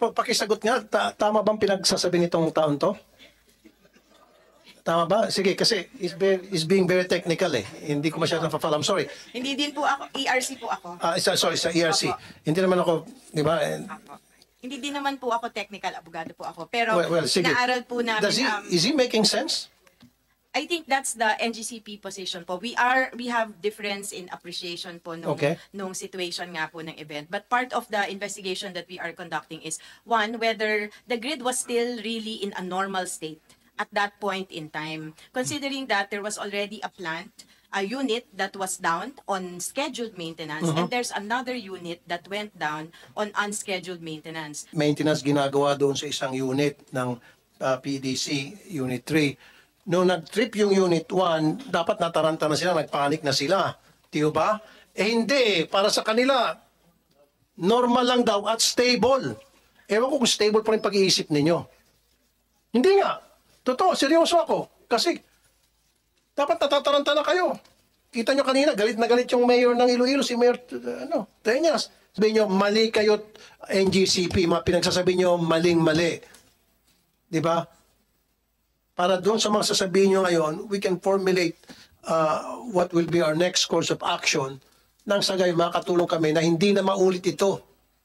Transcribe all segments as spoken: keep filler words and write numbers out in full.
pa- pakisagot nga, ta- tama bang pinagsasabi nitong taon to? Tama ba? Sige, kasi is, very, is being very technical eh. Hindi ko masyadong pa-follow. I'm sorry. Hindi din po ako, E R C po ako. Ah, isa- sorry, sa E R C. Opo. Hindi naman ako, di ba? eh, Opo. Hindi din naman po ako technical, abogado po ako. Pero Well, well, sige. inaaral po namin, Does he, um, is he making sense? I think that's the N G C P position po. We are, we have difference in appreciation po nung, Okay. nung situation nga po ng event. But part of the investigation that we are conducting is, one, whether the grid was still really in a normal state at that point in time. Considering that there was already a plant, a unit that was down on scheduled maintenance, and there's another unit that went down on unscheduled maintenance. Maintenance ginagawa doon sa isang unit ng uh, P D C, Unit three. Noong nag-trip yung Unit one, dapat nataranta na sila, nagpanik na sila. Di ba? Eh hindi, para sa kanila, normal lang daw at stable. Ewan ko kung stable pa rin pag-iisip ninyo. Hindi nga. Totoo, seryoso ako. Kasi, dapat natataranta na kayo. Kita nyo kanina, galit na galit yung mayor ng Iloilo, si Mayor uh, ano, Teñas. Sabihin nyo, mali kayo N G C P, mga pinagsasabi nyo, maling-mali. Di ba? Para doon sa mga sasabihin nyo ngayon, we can formulate uh, what will be our next course of action nang sa gayon makatulong kami na hindi na maulit ito.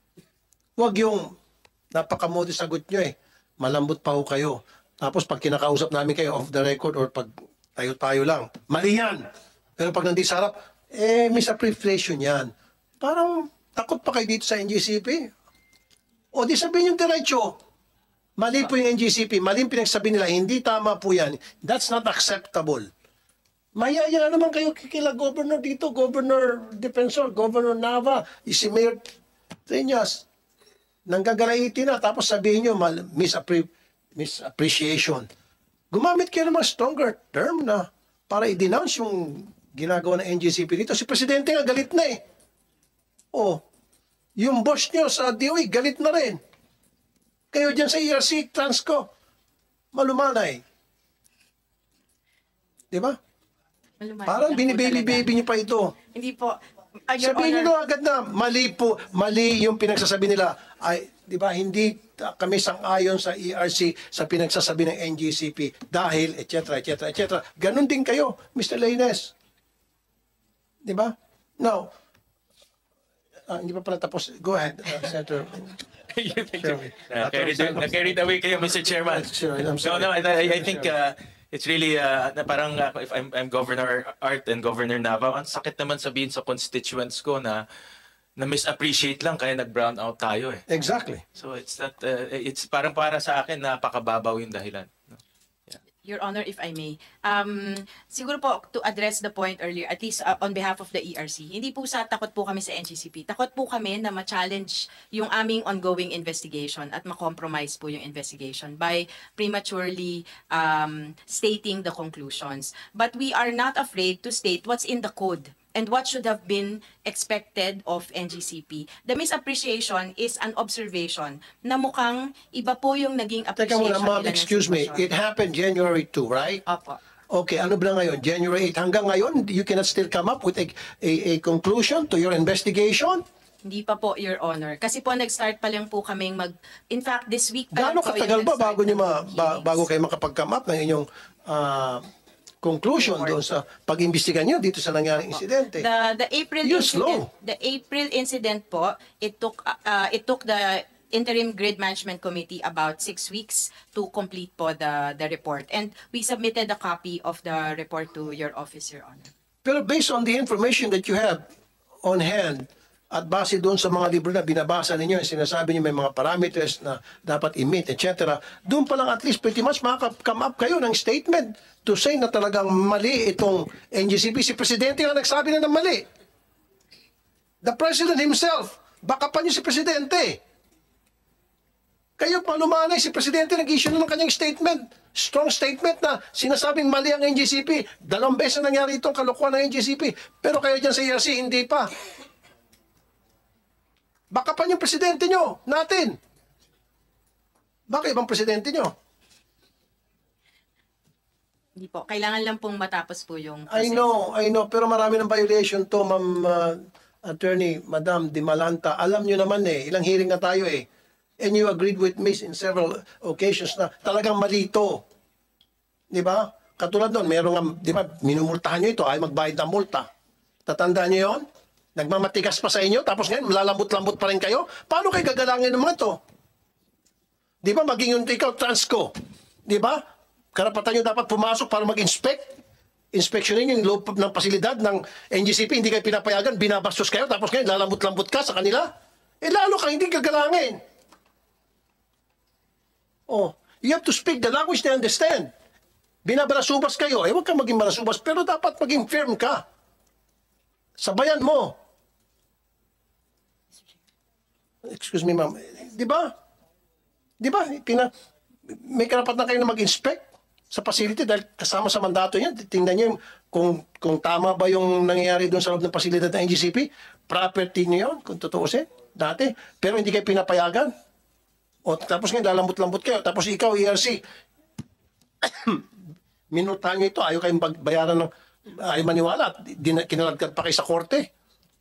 Huwag yung napakamodi sagot nyo eh. Malambot pa ho kayo. Tapos pag kinakausap namin kayo off the record or pag tayo-tayo lang, mali yan. Pero pag nandito sa harap, eh, misappreciation yan. Parang takot pa kayo dito sa N G C P. O di sabihin yung diretso, mali po yung N G C P, mali yung pinagsabi nila, hindi tama po yan. That's not acceptable. Mayaya na naman kayo kila Governor dito, Governor Defensor, Governor Nava, si Mayor Teñas. Nanggagalaiti na, tapos sabihin nyo, misappre misappreciation. Gumamit kayo ng mga stronger term na para i-denounce yung ginagawa ng N G C P dito. Si Presidente nga galit na eh. Oh, yung boss nyo sa D O E, galit na rin. Kayo dyan sa E R C, Transco, malumanay. Di ba? Malumanay Parang lang po binibaby-baby talaga. niyo pa ito. Hindi po. Uh, Your Sabihin Honor, niyo agad na mali po, mali yung pinagsasabi nila. Ay, di ba, hindi uh, kami sang-ayon sa E R C sa pinagsasabi ng N G C P dahil, et cetera, et cetera, et cetera. Ganon din kayo, Mister Lainez. Di ba? Now, uh, hindi pa pala tapos. Go ahead, uh, Senator. Thank you. Uh, carried, na carried away kayo, Mister Chairman. Sure, I'm No, sorry. no, I, I I think uh, it's really uh, na parang uh, if I'm, I'm Governor Art and Governor Nava, ang sakit naman sabihin sa constituents ko na na misappreciate lang kaya nag-brown out tayo eh. Exactly. So it's not uh, it's parang para sa akin napakababaw yung dahilan. No? Your Honor, if I may, um, siguro po to address the point earlier, at least uh, on behalf of the E R C, hindi po sa takot po kami sa N G C P. Takot po kami na ma-challenge yung aming ongoing investigation at ma-compromise po yung investigation by prematurely um, stating the conclusions. But we are not afraid to state what's in the code and what should have been expected of N G C P. The misappreciation is an observation na mukhang iba po yung naging Teka appreciation muna, ma'am, nila ng excuse me. sitwasyon. It happened January second, right? Opo. Okay, ano ba ngayon? January eighth. Hanggang ngayon, you cannot still come up with a, a, a conclusion to your investigation? Hindi pa po, Your Honor. Kasi po, nag-start pa lang po kaming mag... In fact, this week pa Gaano lang po katagal yung ba nag-start bago, niyo ma, ng ba, hearings. bago kayo makapag-come up ng inyong ah, conclusion doon sa pag-imbestiga niyo dito sa nangyaring insidente? The the April You're incident, slow. the April incident po, it took uh, uh, it took the Interim Grid Management Committee about six weeks to complete po the the report, and we submitted a copy of the report to your office, Your Honor. Pero based on the information that you have on hand, at base doon sa mga libro na binabasa ninyo, sinasabi niyo may mga parameters na dapat i-meet, et cetera, doon pa lang at least pretty much makaka-come up kayo ng statement to say na talagang mali itong N G C P. Si Presidente nga nagsabi na ng mali. The President himself, baka pa niyo si Presidente. Kayo palumanay, si Presidente nag-issue na ng kanyang statement. Strong statement na sinasabing mali ang N G C P. Dalawang beses na nangyari itong kalokohan ng N G C P. Pero kayo dyan sa E R C, hindi pa. Baka pa yung presidente nyo, natin. Baka ibang presidente nyo. Hindi po, kailangan lang pong matapos po yung I proseso. know, I know. Pero marami ng violation to, Ma'am uh, Attorney, Madam Di Malanta. Alam nyo naman eh, ilang hearing na tayo eh. And you agreed with me in several occasions na talagang malito. Di ba? Katulad doon, meron nga, di ba, minumultahan nyo ito, ay magbayad ng multa. Tatandaan nyo yun? Nagmamatigas pa sa inyo, tapos ngayon, lalambot-lambot pa rin kayo? Paano kayo gagalangin ng mga ito? Di ba, maging yung ikaw, Transco? Di ba? Karapatan nyo dapat pumasok para mag-inspect. Inspeksyonin yung loob ng pasilidad ng N G C P, hindi kayo pinapayagan, binabastos kayo, tapos ngayon, lalambot-lambot ka sa kanila? Eh, lalo ka hindi gagalangin. Oh, you have to speak the language they understand. Binabalasubas kayo, eh huwag kang maging malasubas, pero dapat maging firm ka. Sabayan mo. Excuse me, ma'am. Di ba? Di ba? Pina, may karapatan kayo na mag-inspect sa facility dahil kasama sa mandato yan. Tingnan niyo yung, kung, kung tama ba yung nangyayari doon sa loob ng pasilidad ng N G C P. Property niyo yun, kung tutuusin, dati. Pero hindi kayo pinapayagan. O tapos ngayon, lalambot-lambot kayo. Tapos ikaw, E R C, minutahan nyo ito. Ayaw kayong bayaran ng, ayaw maniwala. Di- Kinaladkad pa kayo sa korte.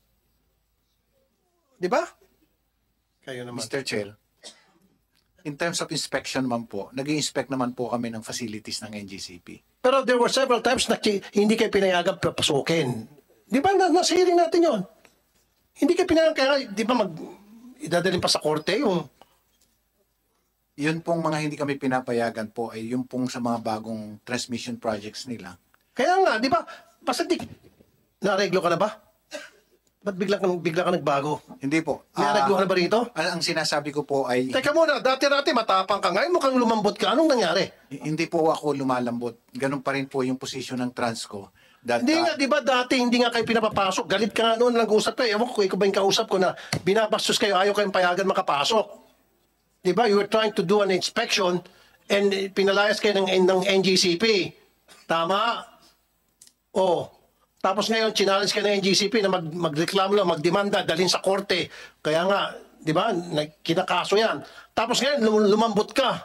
Di ba? Kayo naman. Mister Chair, in terms of inspection naman po, nag-inspect naman po kami ng facilities ng N G C P. Pero there were several times na ki- hindi kayo pinayagan papasukin. Di ba? Na, nasa hearing natin yon. Hindi kayo pinayagan. Kaya nga, di ba mag, idadalhin pa sa korte yung Yun pong mga hindi kami pinapayagan po ay yung pong sa mga bagong transmission projects nila. kaya nga, di ba? Basta di, nareglo ka na ba? Ba't bigla kang, bigla ka nagbago? Hindi po. May Ah, nareglo ka na ba rito? ang ang sinasabi ko po ay Teka muna, dati-dati matapang ka. Ngayon mukhang lumambot ka. Anong nangyari? hindi po ako lumalambot. Ganun pa rin po yung posisyon ng Transco. That, Hindi ah, nga, di ba dati hindi nga kayo pinapapasok. Galit ka nga noon, nag-usap kayo. Ewan ko, ikaw ba yung kausap ko na binabastos kayo, ayaw kayong payagan makapasok. Di ba? You were trying to do an inspection and eh, pinalayas kayo ng, ng N G C P. Tama? Oh. Tapos ngayon, challenge ka ng N G C P na mag, magreklamo lang, magdemanda, dalhin sa korte. Kaya nga, di ba, nag- kinakaso yan. Tapos ngayon, lum- lumambot ka.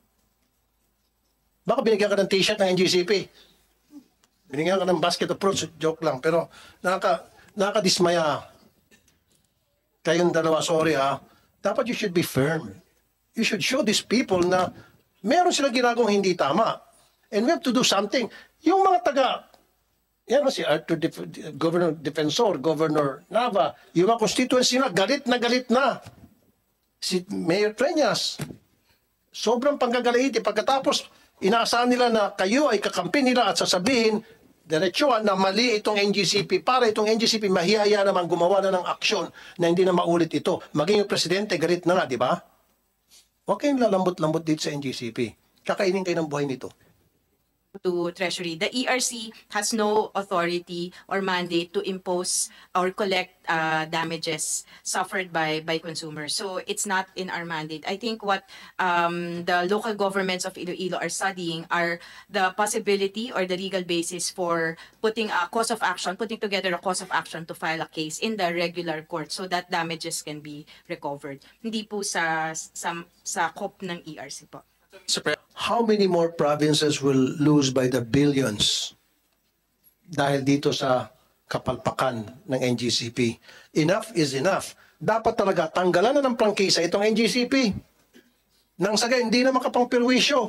Baka binigyan ka ng t-shirt ng N G C P. Binigyan ka ng basket of fruits, joke lang. Pero nakaka, nakakadismaya. Kayong dalawa, sorry ha. Dapat you should be firm. You should show these people na meron silang ginagawang hindi tama. And we have to do something. Yung mga taga, yan si Arthur, Def- Governor Defensor, Governor Nava, yung mga constituency na, galit na galit na. Si Mayor Treñas, sobrang panggagalitin. Pagkatapos, inaasahan nila na kayo ay kakampi nila at sasabihin, diretsuhan na mali itong N G C P para itong N G C P mahihaya naman gumawa na ng aksyon na hindi na maulit ito. Maging yung presidente, galit na nga, di ba? Huwag kayong lalambot-lambot dito sa N G C P. Kakainin kayo ng buhay nito. To Treasury. The E R C has no authority or mandate to impose or collect uh, damages suffered by by consumers. So it's not in our mandate. I think what um, the local governments of Iloilo are studying are the possibility or the legal basis for putting a cause of action, putting together a cause of action to file a case in the regular court so that damages can be recovered. Hindi po sa sa sa C O P ng E R C po. Mister Pre- How many more provinces will lose by the billions dahil dito sa kapalpakan ng N G C P? Enough is enough. Dapat talaga tanggalan na ng prangkisa itong N G C P. Nang sagay, hindi na makapangperwisyo.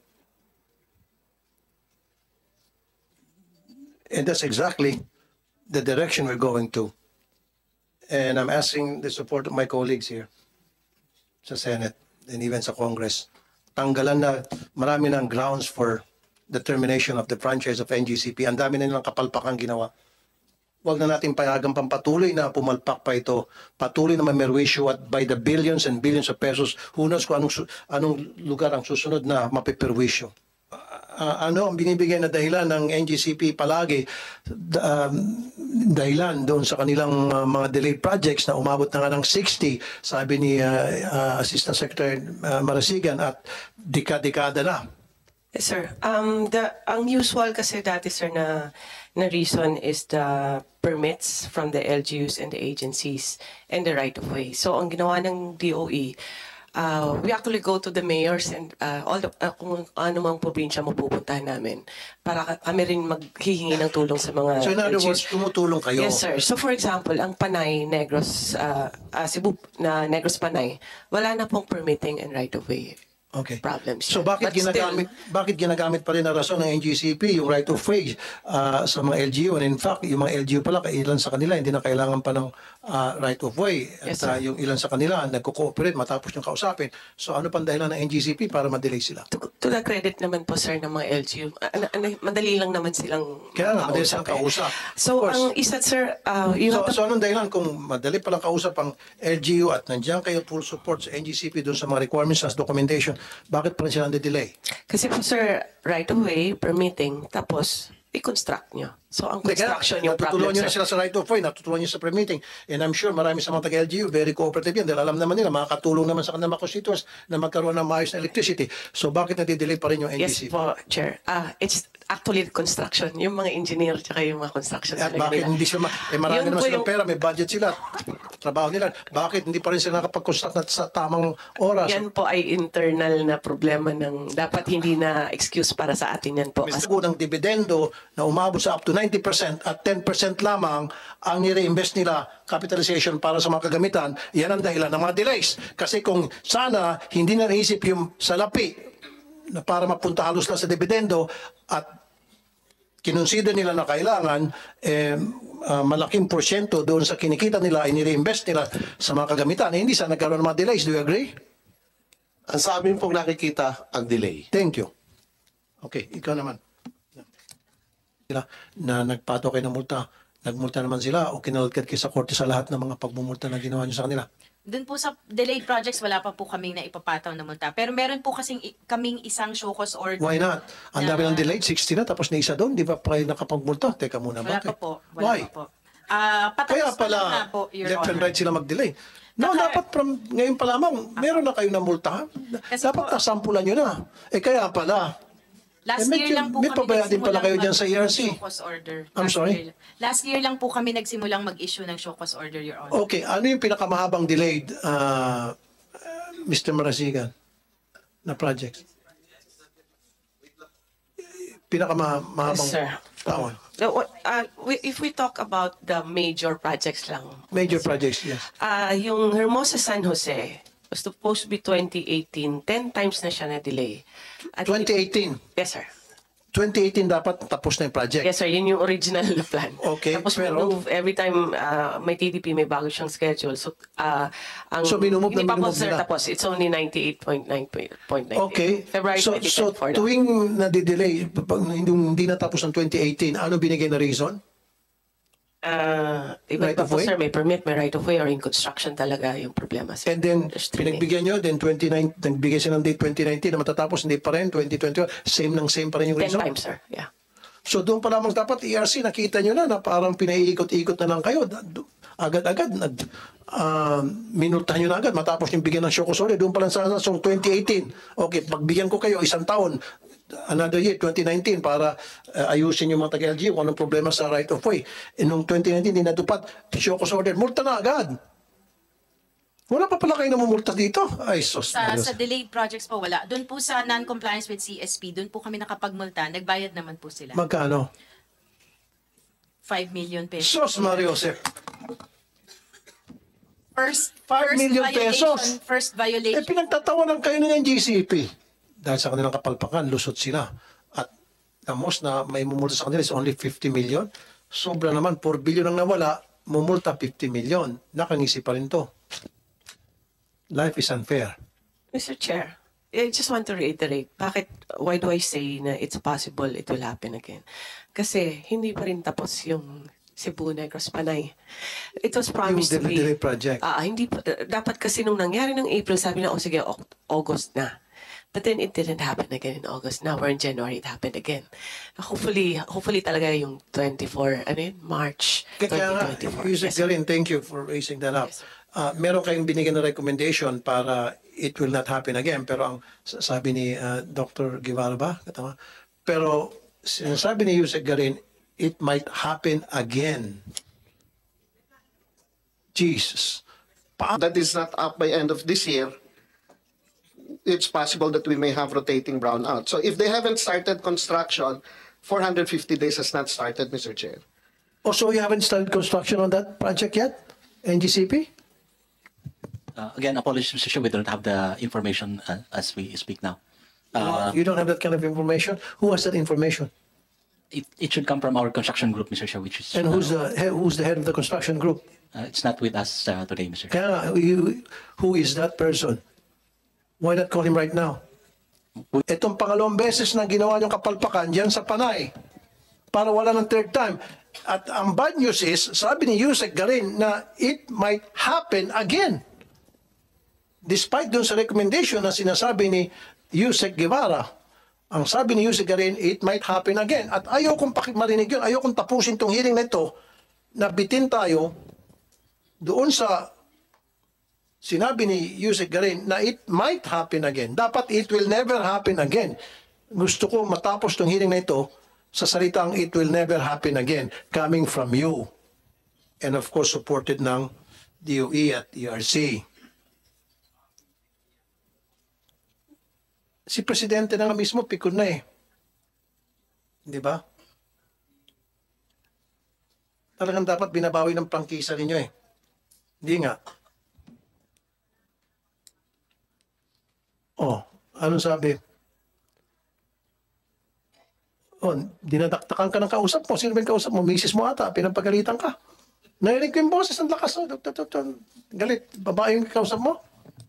And that's exactly the direction we're going to. And I'm asking the support of my colleagues here sa Senate and even sa Congress. Tanggalan na marami ng grounds for the termination of the franchise of N G C P. Ang dami na nilang kapalpakang ginawa. Huwag na natin payagang pampatuloy na pumalpak pa ito. Patuloy na mamerwisyo at by the billions and billions of pesos, who knows kung anong, su- anong lugar ang susunod na mapiperwisyo. Ah, ano ang binibigay na dahilan ng N G C P palagi, da- um, dahilan doon sa kanilang uh, mga delayed projects na umabot na nga ng sixty, sabi ni uh, uh, Assistant Secretary uh, Marasigan, at dika-dekada na. Yes, sir. Um, the, ang usual kasi dati, sir, na, na reason is the permits from the L G Us and the agencies and the right-of-way. So, ang ginawa ng D O E, uh, we actually go to the mayors and uh, all the, uh, kung ano mang probinsya mo pupuntahan namin para ka- kami rin maghihingi ng tulong sa mga So in other L G U. words, tumutulong kayo. Yes, sir. So for example, ang Panay, Negros, uh, uh, Cebu na Negros Panay, wala na pong permitting and right-of-way Okay. problems. So yan. bakit But still, ginagamit bakit ginagamit pa rin na rason ng N G C P yung right of way ah, sa mga L G U, and in fact yung mga L G U pala kailan sa kanila hindi na kailangan pa ng ah, right of way at Yes, sir. ah, yung ilan sa kanila nagko-cooperate matapos yung kausapin. So ano pang dahilan ng N G C P para ma-delay sila? to, to the credit naman po, sir, ng mga L G U, uh, uh, madali lang naman silang Kaya nga, madali silang eh. kausap. So, Of course. ang isa, sir, uh, you So, have to so anong dahilan kung madali palang kausap ang L G U at nandiyan kayo full support sa N G C P doon sa mga requirements as documentation, bakit pa rin sila nade-delay? Kasi po, sir, right of way, permitting, tapos i-construct nyo. So, ang Hindi, kaya construction yung natutulungan problem, nyo na sir. sila sa right of way, natutulungan nyo sa permitting. And I'm sure marami sa mga taga-L G U, very cooperative yan. Dahil alam naman nila, makakatulong naman sa kanilang mga constituents na magkaroon ng maayos na electricity. So bakit nade-delay pa rin yung N G C P? Yes po, Chair. Ah, it's actually the construction. Yung mga engineer tsaka yung mga construction. At talaga bakit nila. hindi sila, ma- eh marami Yun naman po silang yung- pera, may budget sila, trabaho nila. Bakit hindi pa rin sila nakapag-construct na sa tamang oras? Yan po ay internal na problema ng dapat hindi na excuse para sa atin yan po. Mas unang dividendo na umabot sa up to ninety percent at ten percent lamang ang nire-invest nila capitalization para sa mga kagamitan, yan ang dahilan ng mga delays. Kasi kung sana hindi na naisip yung salapi na para mapunta halos lang sa dividendo at kinonsider nila na kailangan eh, ah, malaking porsyento doon sa kinikita nila ay nire-invest nila sa mga kagamitan, eh, hindi sana nagkaroon ng mga delays. Do you agree? Ang sa amin pong nakikita, ang delay. Thank you. Okay, ikaw naman. Sila na nagpato kayo ng multa, nagmulta naman sila o kinalagkat kayo sa korte sa lahat ng mga pagmumulta na ginawa nyo sa kanila. Doon po sa delayed projects, wala pa po kaming naipapataw na multa. Pero meron po kasing i- kaming isang show cause order. Why not? Ang dami ng delayed, sixty na, tapos na isa doon, di ba pa kayo nakapagmulta? Teka muna, Wala bakit? pa po. Wala Why? pa po. Ah, patapos Kaya pa lang nga pala, po, Your left and Honor. right sila mag-delay. No, Naka- dapat from ngayon pa lamang, meron na kayo na multa. Kasi Dapat po- nasampulan nyo na. Eh kaya pala, Last Eh, may- year lang po may kami pabayaan din pala kayo dyan sa E R C. mag-issue ng show cause order. I'm Last sorry? year- Last year lang po kami nagsimulang mag-issue ng show cause order, Your Honor. okay, ano yung pinakamahabang delayed, uh, Mister Marasigan, na project? Pinakamahabang Yes, sir. taon. No, what- uh, we- if we talk about the major projects lang, Major projects, yes. ah yung Hermosa San Jose was supposed to be twenty eighteen, ten times na siya na-delay. At- twenty eighteen. Yes, sir. twenty eighteen dapat tapos na yung project. Yes, sir. Yun yung original na plan. Okay, Tapos pero- move every time uh, may T D P, may bago siyang schedule. So, uh, ang, So, minumove na hindi pa po, minumove sir, nila. tapos it's only ninety-eight point nine point nine. Okay. February So, so twenty twenty-four na. tuwing nadidelay, pag hindi, hindi natapos ng twenty eighteen, ano binigay na reason? Uh, iba Right pa of po, way? sir, may permit, may right of way, or in construction talaga yung problema, sir. And then, There's three pinagbigyan nyo, then twenty nineteen, nagbigay sila ng date twenty nineteen na matatapos, hindi pa rin, twenty twenty-one, same ng same pa rin yung Ten reason? times, sir. Yeah. So doon pa lamang dapat E R C, nakita nyo na na parang pinaiikot-ikot na lang kayo. Da- do- Agad-agad, nag, uh, minultahan nyo na agad matapos yung bigyan ng show cause order. Doon pa lang sana sa twenty eighteen. Okay, pagbigyan ko kayo isang taon, another year, twenty nineteen, para uh, ayusin yung mga taga-L G U kung anong problema sa right of way. E nung twenty nineteen, hindi natupad, show cause order, multa na agad. Wala pa pala kayo namumulta dito? Ay, sos. Sa, sa delayed projects po, wala. Doon po sa non-compliance with C S P, doon po kami nakapagmulta. Nagbayad naman po sila. Magkano? five million pesos. Sos, Mario Josep. First, Five first million violation, pesos. First Eh, violation. pinagtatawanan kayo ng N G C P. Dahil sa kanilang kapalpakan, lusot sila. At the most na may mumulta sa kanila is only fifty million. Sobra naman, four billion ang nawala, mumulta fifty million. Nakangisi pa rin to. Life is unfair. Mister Chair, I just want to reiterate, bakit, why do I say na it's possible it will happen again? Kasi hindi pa rin tapos yung Cebu, Negros, Panay. It was promised Yung to be... delay project. Ah, hindi pa, dapat kasi nung nangyari ng April, sabi na, oh sige, Au- August na. But then it didn't happen again in August. Now we're in January, it happened again. Hopefully, hopefully talaga yung twenty-four, ano yun, March Kaya nga, twenty twenty-four. Yusek Yes, sir. Garin, thank you for raising that up. Yes, sir. Ah, meron kayong binigyan na recommendation para it will not happen again. Pero ang s- sabi ni ah, Doctor Guevara ba? Katama? Pero sinasabi ni Yusek Garin, it might happen again. Jesus. Pa- That is not up by end of this year. it's possible that we may have rotating brownout. So if they haven't started construction, four hundred fifty days has not started, Mister Chair. Also, you haven't started construction on that project yet? N G C P? Uh, again, apologies, Mister Chair, we don't have the information uh, as we speak now. Uh, You don't have that kind of information? Who has that information? it, it should come from our construction group, Mister Chair, which is And who's uh, the, he- who's the head of the construction group? uh, it's not with us uh, today, Mister Chair. Kaya nga, you, who is that person? Why not call him right now? Itong pangalawang beses na ginawa niyong kapalpakan dyan sa Panay para wala ng third time. At ang bad news is, sabi ni Yusek Garin na it might happen again. Despite dun sa recommendation na sinasabi ni Yusek Guevara, ang sabi ni Yusek Garin, it might happen again. At ayaw kong paki- marinig yun, ayaw kong tapusin tong hearing na ito, na bitin tayo doon sa sinabi ni Yusek Garin na it might happen again. Dapat it will never happen again. Gusto ko matapos tong hearing na ito sa salitang it will never happen again coming from you. And of course supported ng D O E at E R C. Si Presidente na nga mismo pikon na eh. Di ba? Talagang dapat binabawi ng prangkisa ninyo eh. Hindi nga. Oh, anong sabi? Oh, dinadaktakan ka ng kausap mo. Sino ba yung kausap mo? Misis mo ata, pinapagalitan ka. Narinig ko yung boses, ang lakas. Oh. Galit. Babae yung kausap mo?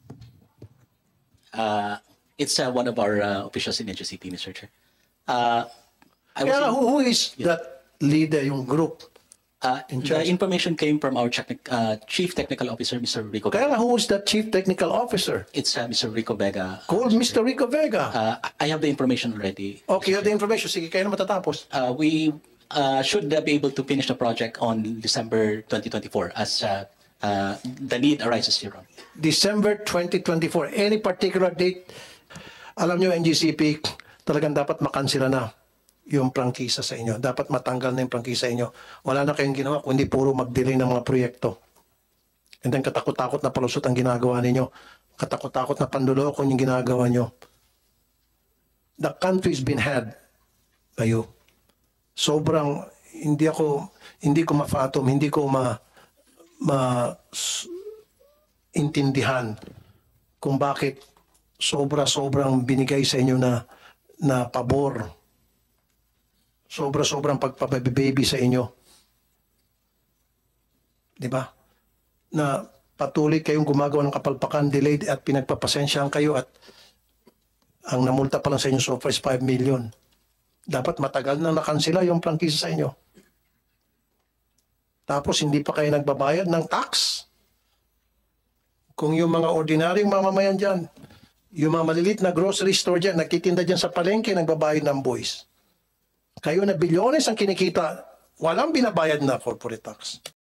Uh, it's uh, one of our uh, officials in N G C P, Mister Chair. Uh, I was Kaya in- who, who is that leader, yung group? uh, in the charge? information came from our technic- uh, Chief Technical Officer, Mister Rico Kaya Vega. nga, who is that chief technical officer? It's uh, Mister Rico Vega. Called Mister Rico Vega. Uh, I have the information already. Okay, you have the information. Sige, kayo na matatapos. Uh, we uh, should uh, be able to finish the project on December twenty twenty-four as uh, uh, the need arises here. December twenty twenty-four. Any particular date? Alam nyo, N G C P, talagang dapat makansila na yung prangkisa sa inyo. Dapat matanggal na yung prangkisa sa inyo. Wala na kayong ginawa kundi puro mag-delay ng mga proyekto. And then katakot-takot na palusot ang ginagawa ninyo. Katakot-takot na pandulokon yung ginagawa nyo. The country's been had kayo. Sobrang hindi ako hindi ko ma-fathom, hindi ko ma ma s- intindihan kung bakit sobra-sobrang binigay sa inyo na na pabor. Sobra-sobrang pagpababy sa inyo. Di ba? Na patuloy kayong gumagawa ng kapalpakan, delayed at pinagpapasensyahan kayo at ang namulta pa lang sa inyo so far is five million. Dapat matagal na nakansila yung prangkisa sa inyo. Tapos hindi pa kayo nagbabayad ng tax. Kung yung mga ordinaryong mamamayan dyan, yung mga maliliit na grocery store dyan, nagtitinda dyan sa palengke, nagbabayad ng buwis. Kayo na bilyones ang kinikita, walang binabayad na corporate tax.